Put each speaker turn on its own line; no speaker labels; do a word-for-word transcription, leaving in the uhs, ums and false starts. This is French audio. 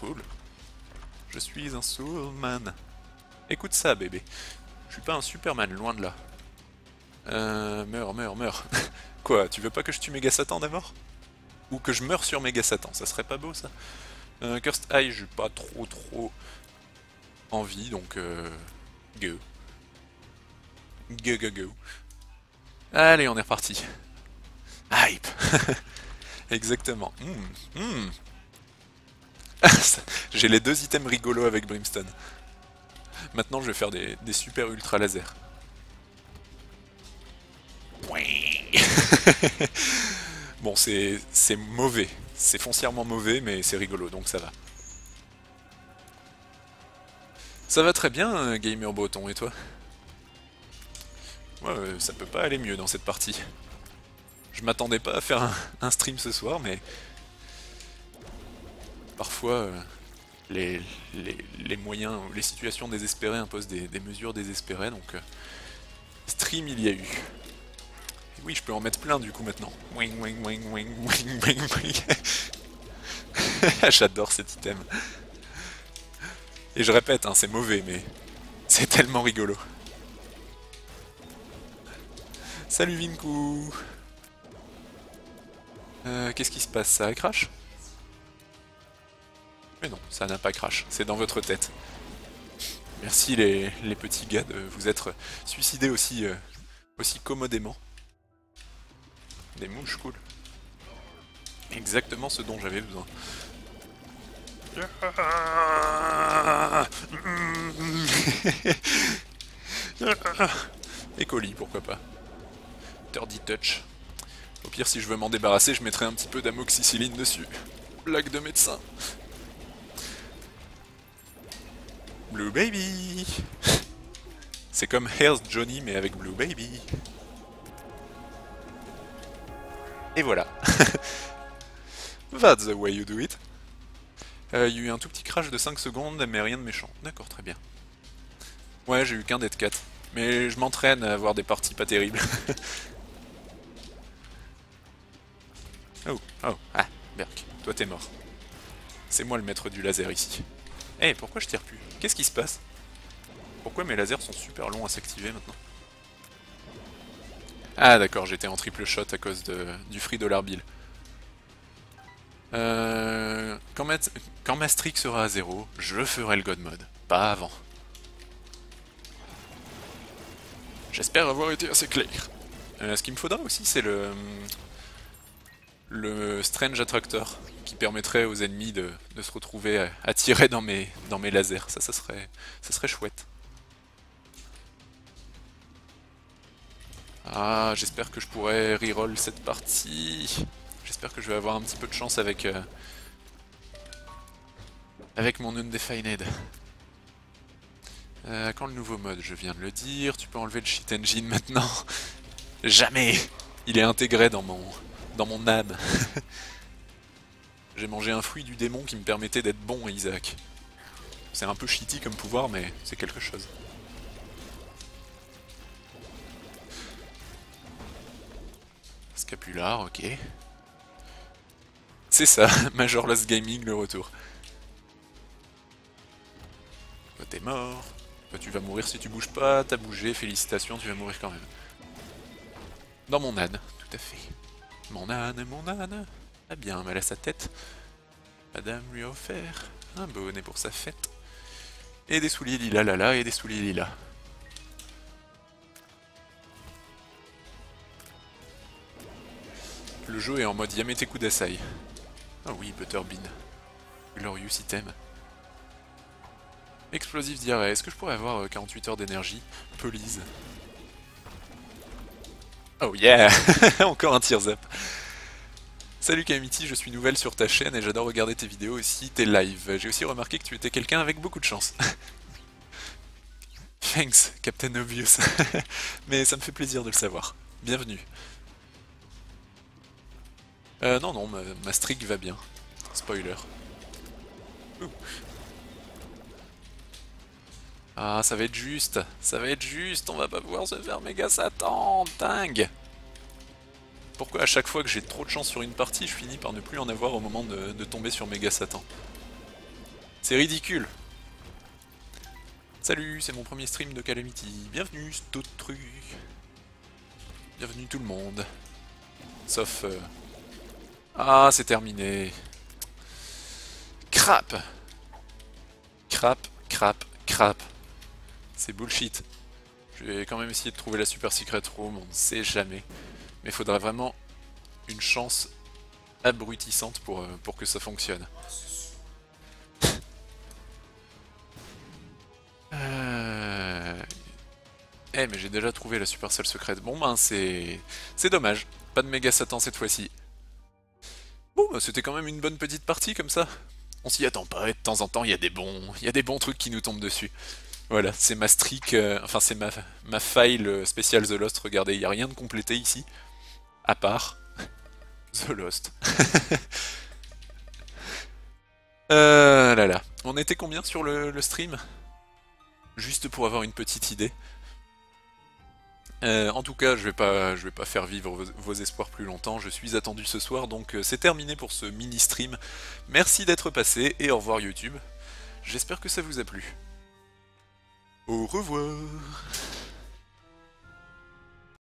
cool. Je suis un soulman. Écoute ça, bébé. Je suis pas un Superman, loin de là. Euh... Meurs, meurs, meurs. Quoi, tu veux pas que je tue Méga Satan d'abord? Ou que je meure sur Méga Satan, ça serait pas beau ça? euh, Cursed Eye, j'ai pas trop trop envie, donc euh... go. Go go go. Allez, on est reparti. Hype. Exactement. Mm, mm. J'ai les deux items rigolos avec Brimstone. Maintenant, je vais faire des, des super ultra lasers. Bon, c'est c'est mauvais. C'est foncièrement mauvais, mais c'est rigolo, donc ça va. Ça va très bien, euh, Gamer Breton, et toi? Ouais, euh, ça peut pas aller mieux dans cette partie. Je m'attendais pas à faire un, un stream ce soir, mais... Parfois, euh, les, les, les moyens, les situations désespérées imposent des, des mesures désespérées, donc... Euh, stream, il y a eu. Et oui, je peux en mettre plein du coup maintenant. Wing, wing, wing, wing, wing, wing, wing. J'adore cet item. Et je répète, hein, c'est mauvais, mais c'est tellement rigolo. Salut Vinku. euh, Qu'est-ce qui se passe? Ça a crash? Mais non, ça n'a pas crash, c'est dans votre tête. Merci les, les petits gars de vous être suicidés aussi, euh, aussi commodément. Des mouches, cool. Exactement ce dont j'avais besoin. Et colis, pourquoi pas. Dirty Touch. Au pire, si je veux m'en débarrasser, je mettrai un petit peu d'amoxicilline dessus. Blague de médecin. Blue Baby. C'est comme Here's Johnny, mais avec Blue Baby. Et voilà. That's the way you do it. Euh, il y a eu un tout petit crash de cinq secondes, mais rien de méchant. D'accord, très bien. Ouais, j'ai eu qu'un Dead Cat. Mais je m'entraîne à avoir des parties pas terribles. Oh, oh, ah, Berk, toi t'es mort. C'est moi le maître du laser ici. Eh, hey, pourquoi je tire plus? Qu'est-ce qui se passe? Pourquoi mes lasers sont super longs à s'activer maintenant? Ah d'accord, j'étais en triple shot à cause de, du free dollar bill. Euh, quand, ma, quand ma streak sera à zéro, je ferai le God Mode. Pas avant. J'espère avoir été assez clair. Euh, ce qu'il me faudra aussi, c'est le... le Strange Attractor, qui permettrait aux ennemis de, de se retrouver attirés dans mes, dans mes lasers. Ça, ça serait, ça serait chouette. Ah, j'espère que je pourrai reroll cette partie. J'espère que je vais avoir un petit peu de chance avec... Euh, avec mon Undefined. Euh, quand le nouveau mode? Je viens de le dire. Tu peux enlever le cheat engine maintenant. Jamais. Il est intégré dans mon, dans mon âme. J'ai mangé un fruit du démon qui me permettait d'être bon, Isaac. C'est un peu shitty comme pouvoir, mais c'est quelque chose. Scapular, ok. C'est ça, Major Lost Gaming, le retour. Toi t'es mort. Toi tu vas mourir si tu bouges pas, t'as bougé, félicitations, tu vas mourir quand même. Dans mon âne, tout à fait. Mon âne, mon âne, a bien mal à sa tête. Madame lui a offert un bonnet pour sa fête. Et des souliers lilas là là, et des souliers lilas. Le jeu est en mode Yamete Kudasai. Ah oui, Butterbean. Glorious item. Explosif diarrhée. Est-ce que je pourrais avoir quarante-huit heures d'énergie? Please. Oh yeah. Encore un tears up. Salut Kamiti, je suis nouvelle sur ta chaîne et j'adore regarder tes vidéos aussi, tes lives. J'ai aussi remarqué que tu étais quelqu'un avec beaucoup de chance. Thanks, Captain Obvious. Mais ça me fait plaisir de le savoir. Bienvenue. Euh, non, non, ma, ma streak va bien. Spoiler. Ouh. Ah, ça va être juste. Ça va être juste, on va pas pouvoir se faire méga Satan. Dingue. Pourquoi à chaque fois que j'ai trop de chance sur une partie, je finis par ne plus en avoir au moment de, de tomber sur méga Satan? C'est ridicule. Salut, c'est mon premier stream de Calamity. Bienvenue, c'est d'autres trucs. Bienvenue tout le monde. Sauf... Euh... Ah, c'est terminé. Crap. Crap, crap, crap. C'est bullshit. Je vais quand même essayer de trouver la super secret room, on ne sait jamais. Mais il faudrait vraiment une chance abrutissante pour, euh, pour que ça fonctionne. euh... Eh mais j'ai déjà trouvé la Supercell secrète. Bon ben c'est... C'est dommage. Pas de méga Satan cette fois-ci. Bon bah c'était quand même une bonne petite partie comme ça. On s'y attend pas et de temps en temps il y a des bons... Il y a des bons trucs qui nous tombent dessus. Voilà, c'est ma streak... Euh... Enfin c'est ma... ma file spéciale The Lost. Regardez, il n'y a rien de complété ici. À part... The Lost. euh là là. On était combien sur le, le stream? Juste pour avoir une petite idée. Euh, en tout cas, je vais pas, je vais pas faire vivre vos, vos espoirs plus longtemps. Je suis attendu ce soir, donc euh, c'est terminé pour ce mini stream. Merci d'être passé et au revoir YouTube. J'espère que ça vous a plu. Au revoir.